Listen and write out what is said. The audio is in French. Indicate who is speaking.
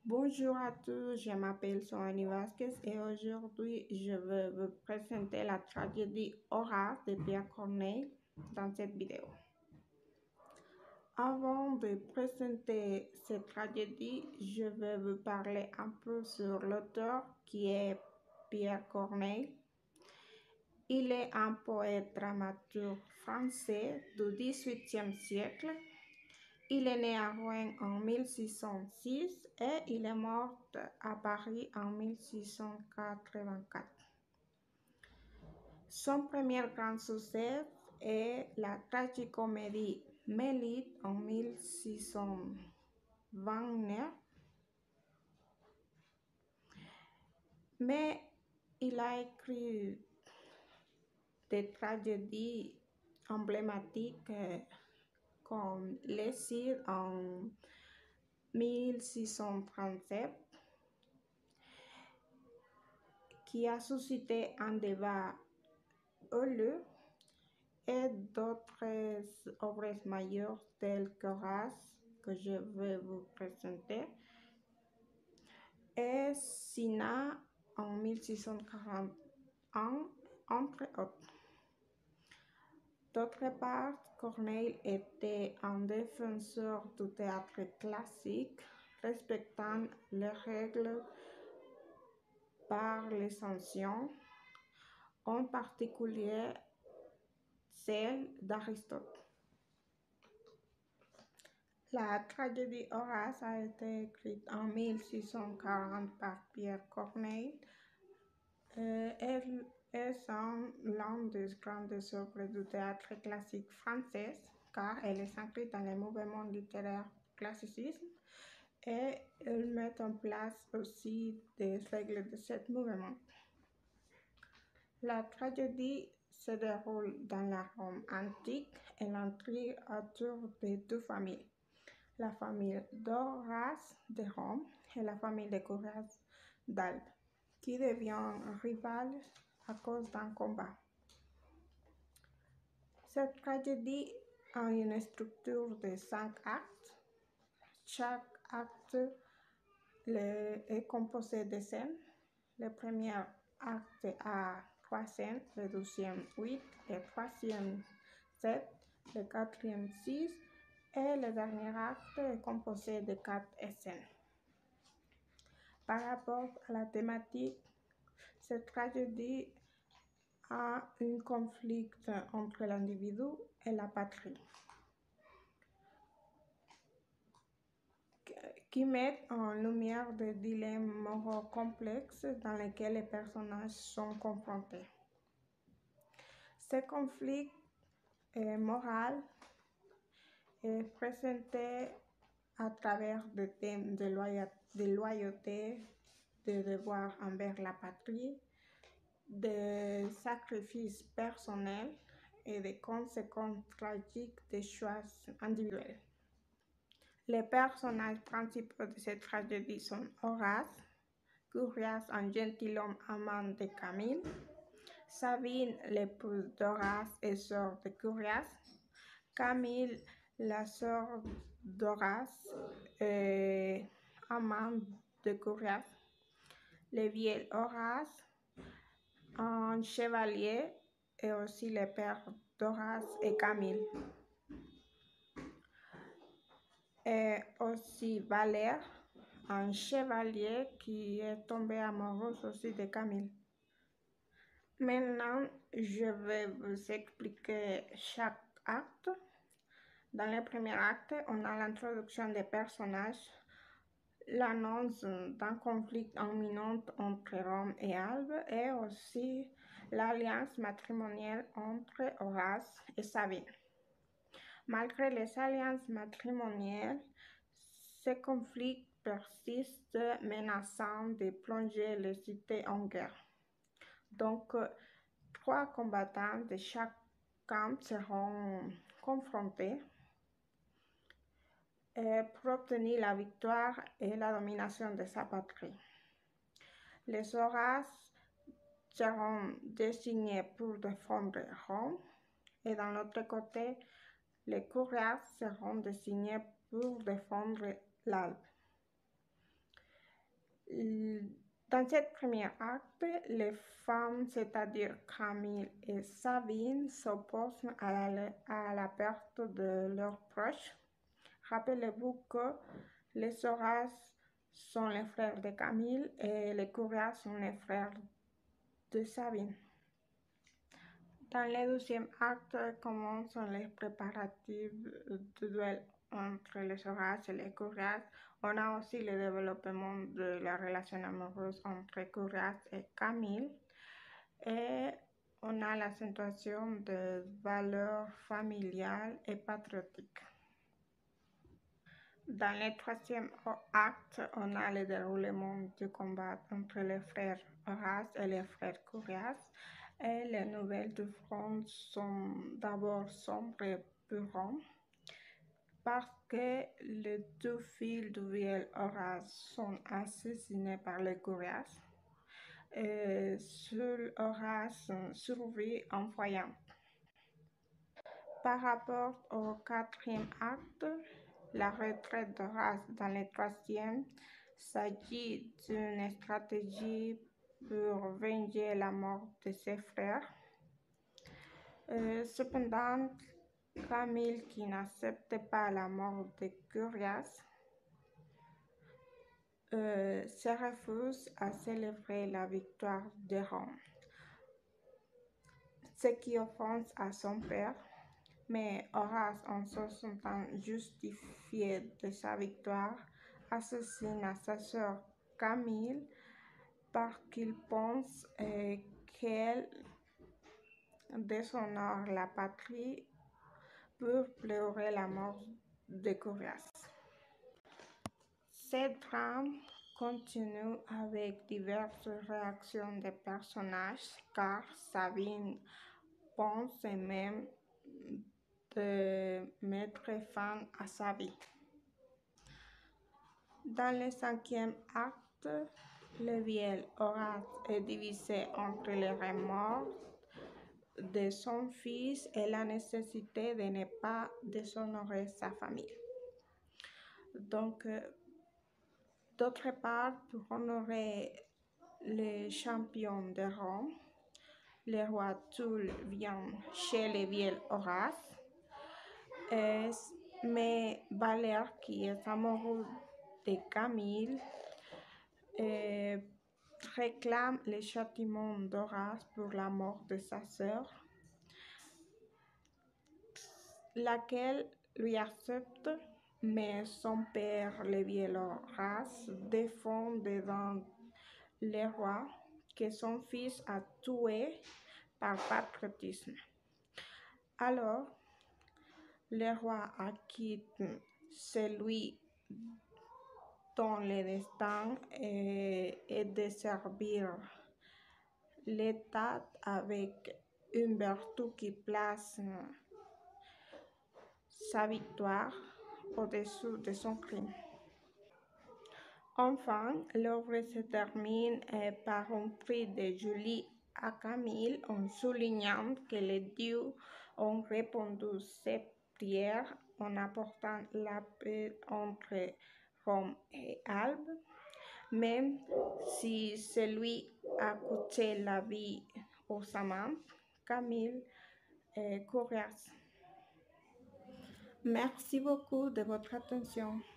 Speaker 1: Bonjour à tous, je m'appelle Soani Vasquez et aujourd'hui je vais vous présenter la tragédie Horace de Pierre Corneille dans cette vidéo. Avant de présenter cette tragédie, je vais vous parler un peu sur l'auteur qui est Pierre Corneille. Il est un poète dramaturge français du XVIIIe siècle. Il est né à Rouen en 1606 et il est mort à Paris en 1684. Son premier grand succès est la tragicomédie Mélite en 1629, mais il a écrit des tragédies emblématiques comme Les Cid en 1637, qui a suscité un débat houleux, et d'autres œuvres majeures telles qu'Horace, que je vais vous présenter, et Cinna en 1641, entre autres. D'autre part, Corneille était un défenseur du théâtre classique, respectant les règles par les anciens, en particulier celle d'Aristote. La tragédie Horace a été écrite en 1640 par Pierre Corneille. Elle est l'un des grandes œuvres du théâtre classique français, car elle est inscrite dans le mouvement littéraire classicisme et elle met en place aussi des règles de ce mouvement. La tragédie se déroule dans la Rome antique et l'intrigue autour de deux familles, la famille d'Horace de Rome et la famille de Curiace d'Albe, qui deviennent rivales à cause d'un combat. Cette tragédie a une structure de 5 actes. Chaque acte est composé de scènes. Le premier acte a 3 scènes, le deuxième 8, le troisième 7, le quatrième 6 et le dernier acte est composé de 4 scènes. Par rapport à la thématique, cette tragédie a un conflit entre l'individu et la patrie, qui met en lumière des dilemmes moraux complexes dans lesquels les personnages sont confrontés. Ce conflit moral est présenté à travers des thèmes de loyauté, de devoir envers la patrie, de sacrifices personnels et des conséquences tragiques des choix individuels. Les personnages principaux de cette tragédie sont Horace, Curiace, un gentilhomme amant de Camille, Sabine, l'épouse d'Horace et sœur de Curiace, Camille, la sœur d'Horace et amante de Curiace, le vieil Horace, un chevalier et aussi le père d'Horace et Camille. Et aussi Valère, un chevalier qui est tombé amoureux aussi de Camille. Maintenant, je vais vous expliquer chaque acte. Dans le premier acte, on a l'introduction des personnages, l'annonce d'un conflit imminent entre Rome et Albe et aussi l'alliance matrimoniale entre Horace et Sabine. Malgré les alliances matrimoniales, ce conflit persiste, menaçant de plonger les cités en guerre. Donc, 3 combattants de chaque camp seront confrontés pour obtenir la victoire et la domination de sa patrie. Les Horaces seront désignés pour défendre Rome et d'un autre côté, les Curiaces seront désignés pour défendre l'Albe. Dans cette première acte, les femmes, c'est-à-dire Camille et Sabine, s'opposent à la perte de leurs proches. Rappelez-vous que les Horaces sont les frères de Camille et les Courrias sont les frères de Sabine. Dans le deuxième acte commencent les préparatifs de duel entre les Horaces et les Courrias. On a aussi le développement de la relation amoureuse entre Courrias et Camille. Et on a l'accentuation de valeurs familiales et patriotiques. Dans le troisième acte, on a le déroulement du combat entre les frères Horace et les frères Courrias. Et les nouvelles du front sont d'abord sombres et puantes parce que les deux filles du vieil Horace sont assassinées par les Courrias. Seul Horace survit en voyant. Par rapport au quatrième acte, la retraite d'Horace dans le troisième s'agit d'une stratégie pour venger la mort de ses frères. Cependant, Camille, qui n'accepte pas la mort de Curias, se refuse à célébrer la victoire de Rome, ce qui offense à son père. Mais Horace, en se sentant justifié de sa victoire, assassine à sa sœur Camille parce qu'il pense qu'elle déshonore la patrie pour pleurer la mort de Curias. Cette drame continue avec diverses réactions des personnages car Sabine pense même de mettre fin à sa vie. Dans le cinquième acte, le vieil Horace est divisé entre les remords de son fils et la nécessité de ne pas déshonorer sa famille. Donc, d'autre part, pour honorer les champions de Rome, le roi Tulle vient chez le vieil Horace, mais Valère, qui est amoureux de Camille, réclame le châtiment d'Horace pour la mort de sa sœur, laquelle lui accepte, mais son père, le vieil Horace, défend devant le roi que son fils a tué par patriotisme. Alors, le roi acquitte celui dont le destin est de servir l'État avec une vertu qui place sa victoire au-dessus de son crime. Enfin, l'œuvre se termine par un prix de Julie à Camille en soulignant que les dieux ont répondu ses prières en apportant la paix entre Rome et Albe, même si celui a coûté la vie aux amants, Camille et Courrias. Merci beaucoup de votre attention.